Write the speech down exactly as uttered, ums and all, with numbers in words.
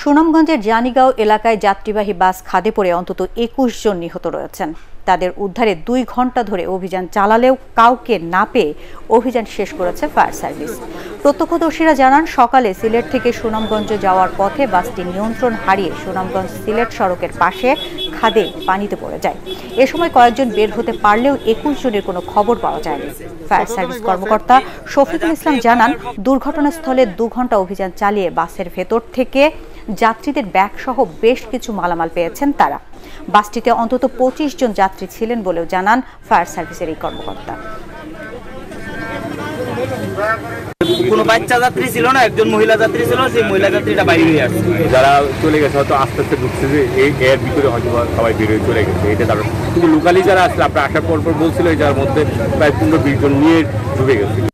সুনামগঞ্জের জানিগাঁও এলাকায় যাত্রীবাহী বাস খাদে পড়ে অন্তত একুশ জন নিহত রয়েছেন। তাদের উদ্ধারে দুই ঘন্টা ধরে অভিযান চালালেও কাউকে না পেয়ে অভিযান শেষ করেছে ফায়ার সার্ভিস। প্রত্যক্ষদর্শীরা জানান, সকালে সিলেট থেকে সুনামগঞ্জ যাওয়ার পথে বাসটি নিয়ন্ত্রণ হারিয়ে সুনামগঞ্জ সিলেট সড়কের পাশে খাদে পানিতে পড়ে যায়। এ সময় কয়েকজন বের হতে পারলেও একুশ জনের কোনো খবর পাওয়া যায়নি। ফায়ার সার্ভিস কর্মকর্তা শফিকুল ইসলাম জানান, দুর্ঘটনাস্থলে দু ঘন্টা অভিযান চালিয়ে বাসের ভেতর থেকে যাত্রীদের ব্যাগ সহ বেশ কিছু মালামাল পেয়েছেন তারা। বাসটিতে অন্তত পঁচিশ জন যাত্রী ছিলেন বলেও জানান ফায়ার সার্ভিসের এই কর্মকর্তা। কোনো বাচ্চা যাত্রী ছিল না, একজন মহিলা যাত্রী ছিল, সেই মহিলা যাত্রীটা বাইরে হয়ে আসছে। যারা চলে গেছে হয়তো আস্তে আস্তে ঢুকছে যে এই এর ভিতরে হয়তো সবাই বেরিয়ে চলে গেছে, এটা তারা কিন্তু লোকালি যারা আসলে আপনার আসার পর পর বলছিল এই যার মধ্যে প্রায় পনেরো বিশ জন নিয়ে ঢুকে গেছে।